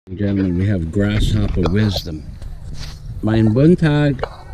Gentlemen, we have grasshopper wisdom. Mein Buntag.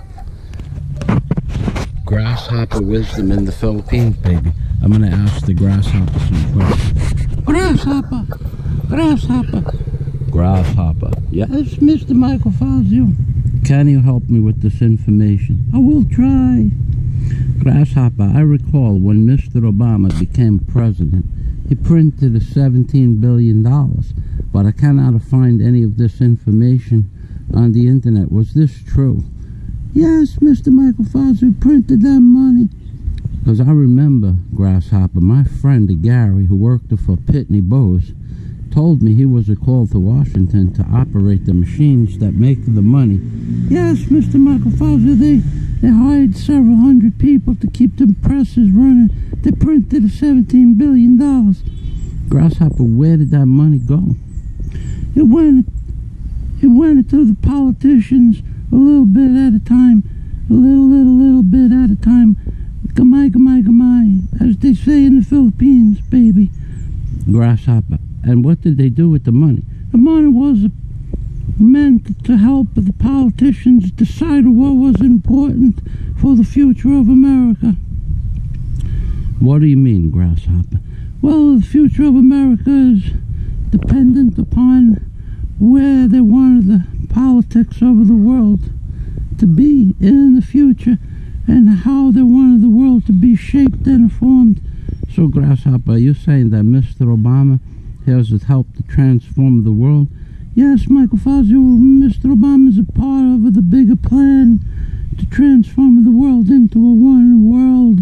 Grasshopper wisdom in the Philippines, baby. I'm gonna ask the grasshopper some questions. Grasshopper! Grasshopper! Grasshopper. Yes, Mr. Michael Fazio. Can you help me with this information? I will try. Grasshopper, I recall when Mr. Obama became president, he printed $17 billion, but I cannot find any of this information on the internet. Was this true? Yes, Mr. Michael Fazio printed that money. Because I remember, Grasshopper, my friend Gary, who worked for Pitney Bowes, told me he was called to Washington to operate the machines that make the money. Yes, Mr. Michael Fazio, they hired several hundred people to keep the presses running. They printed $17 billion. Grasshopper, where did that money go? It went to the politicians a little bit at a time. A little bit at a time. Gamay, gamay, gamay, as they say in the Philippines, baby. Grasshopper. And what did they do with the money? The money was meant to help the politicians decide what was important for the future of America. What do you mean, Grasshopper? Well, the future of America is dependent upon where they wanted the politics of the world to be in the future and how they wanted the world to be shaped and formed. So, Grasshopper, are you saying that Mr. Obama has helped to transform the world? Yes, Michael Fazio, Mr. Obama is a part of the bigger plan to transform the world into a one world,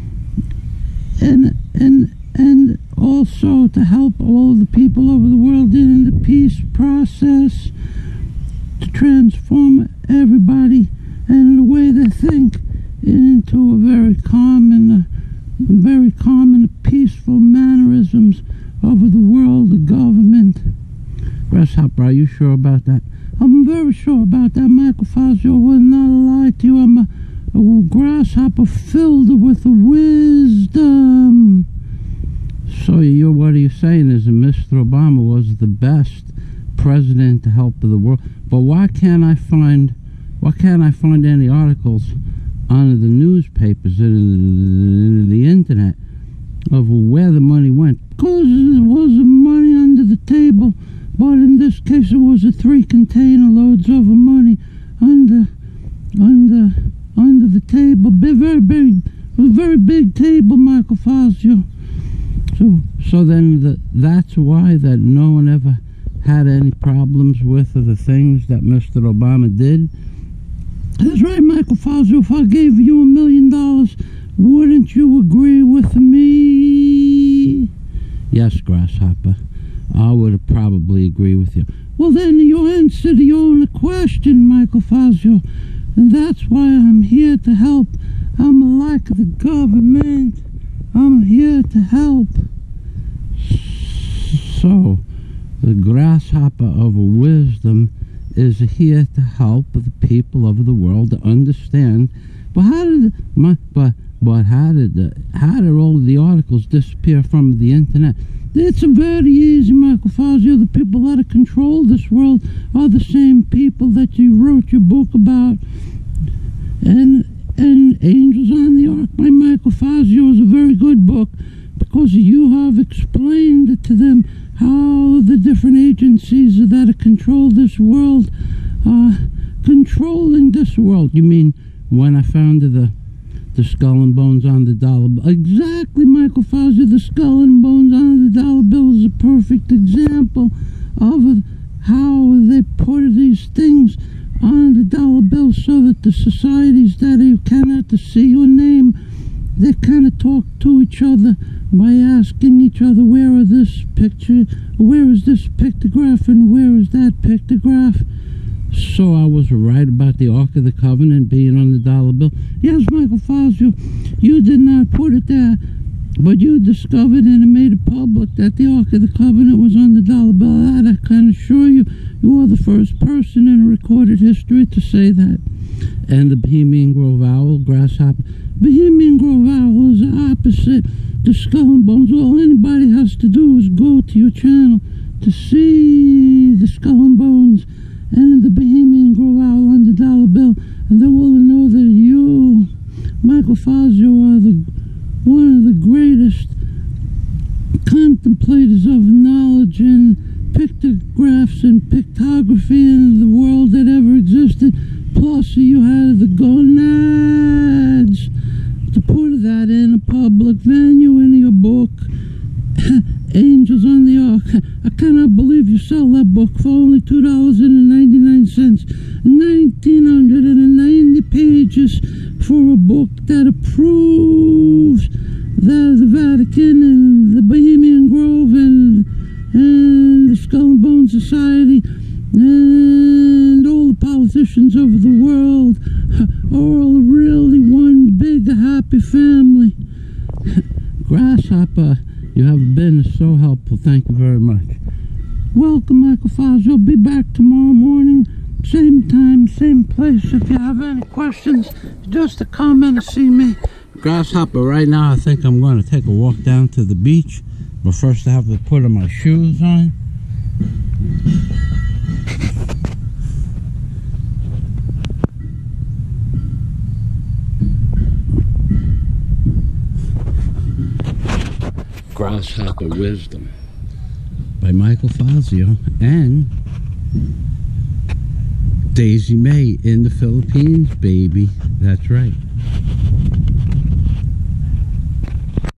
and also to help all the people over the world in the peace process, to transform everybody and the way they think into a very calm and peaceful mannerisms of the world, the government. Grasshopper, are you sure about that? I'm very sure about that, Michael Fazio. I will not lie to you. I'm a grasshopper filled with wisdom. So what are you saying is that Mr. Obama was the best president to help the world? But why can't I find any articles on the newspapers and the internet of where the money went? Because there was money under the table, but in this case it was 3 container loads of money under the table. Very big table, Michael Fazio. So then that's why that no one ever had any problems with the things that Mr. Obama did. That's right, Michael Fazio. If I gave you $1 million, wouldn't you agree with me? Yes, Grasshopper, I would probably agree with you. Well, then you answered your own question, Michael Fazio, and that's why I'm here to help. I'm like the government. I'm here to help. So, the Grasshopper of wisdom is here to help the people of the world to understand. But how did all of the articles disappear from the internet? It's very easy, Michael Fazio. The people that control this world are the same people that you wrote your book about. And Angels on the Ark by Michael Fazio is a very good book, because you have explained to them how the different agencies that control this world are controlling this world. You mean when I found the skull and bones on the dollar bill? Exactly, Michael Fazio. The skull and bones on the dollar bill is a perfect example of how they put these things on the dollar bill so that the societies that you cannot see or name, they kind of talk to each other by asking each other, where is this picture, where is this pictograph, and where is that pictograph? So I was right about the Ark of the Covenant being on the dollar bill. Yes, Michael Fazio, you did not put it there, but you discovered and made it public that the Ark of the Covenant was on the dollar bill. That I can assure you, you are the first person in recorded history to say that. And the Bohemian Grove Owl, Grasshopper. Bohemian Grove Owl is opposite the skull and bones. All anybody has to do is go to your channel to see the skull and Michael Fazio are one of the greatest contemplators of knowledge and pictographs and pictography in the world that ever existed. Plus, you had the gonads to put that in a public venue in your book. Angels on the Ark. I cannot believe you sell that book for only $2.99. 1,990 pages for a book that approves that the Vatican and the Bohemian Grove and the Skull and Bone Society and all the politicians over the world are all really one big happy family. Grasshopper, you have been so helpful. Thank you very much. Welcome, Michael Fazio. I'll be back tomorrow morning, same time, same place. If you have any questions, just a comment to see me. Grasshopper, right now I think I'm going to take a walk down to the beach, but first I have to put my shoes on. Grasshopper Wisdom by Michael Fazio and Daisy May in the Philippines, baby. That's right.